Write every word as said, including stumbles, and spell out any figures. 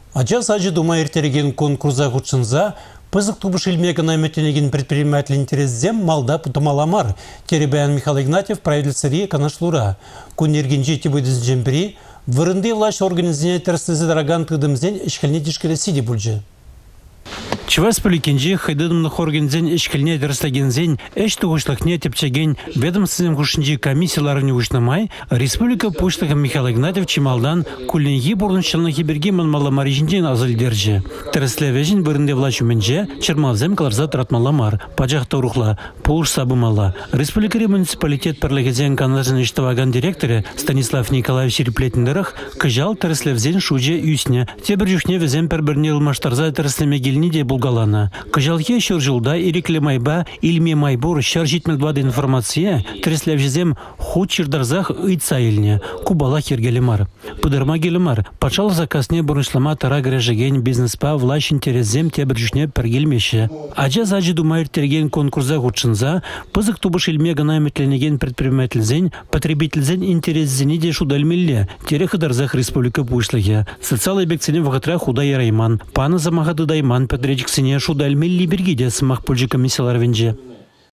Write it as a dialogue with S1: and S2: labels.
S1: Ача сажы дума ертереген конкурса худшынза, пызык тубыш илмегін айметенеген предприниматель интересзем малда путамаламар. Теребян Михаил Игнатьев правительстве канашлура. Кунерген жети выдыз джемпери, вырынды власть организация терстезі дороган тыдымзен ишкальне дишкеле сиди бульджи.
S2: Чувас поликенжи хайдыдымных организен ешкіліне дұрыстагензен әш тұғышлықне тепчеген ведомствен күшінжі комиссияларын ұшнамай, Республика Почтаға Михаил Игнатьев Чималдан күлінгі бұрыншылны хиберге манмаламар ежінден азылдерджі. Тәріслевежін бірінде влач үменже Чермалзем каларза тратмаламар, пачақта ұрықла, полыш сабымала. Республика муниципалитет парлегезен каналжын іштаваган директоры Станислав Николаев Сереплетіндерах кыжал тәріслевзен шуже үйсіне. Тебір жүхне везен пәрбірне ұлмаштарза тәріслеме геліне де Булгалана. Кажалхе шуржилда ирекле майба ильме майбур шаржитмел двады информация треслевжезем худ чердарзах ыйцаильне кубала хергелемар. Пыдырма гелемар. Пачал заказне бурышлама тара грежеген бизнеспа власть интересзем тебржне пергельмеше. Аджа заджи думайр терген конкурса худшынза пызык тубыш илме гана метленеген предпринимательзен потребительзен интересзени де шудальмилле терехыдарзах республика пушлыге. Социал объектсене вагатра худа ярайман. Пана замахады дайман подречксене шудальмилли бергиде смах пульжи комиссиялар венже.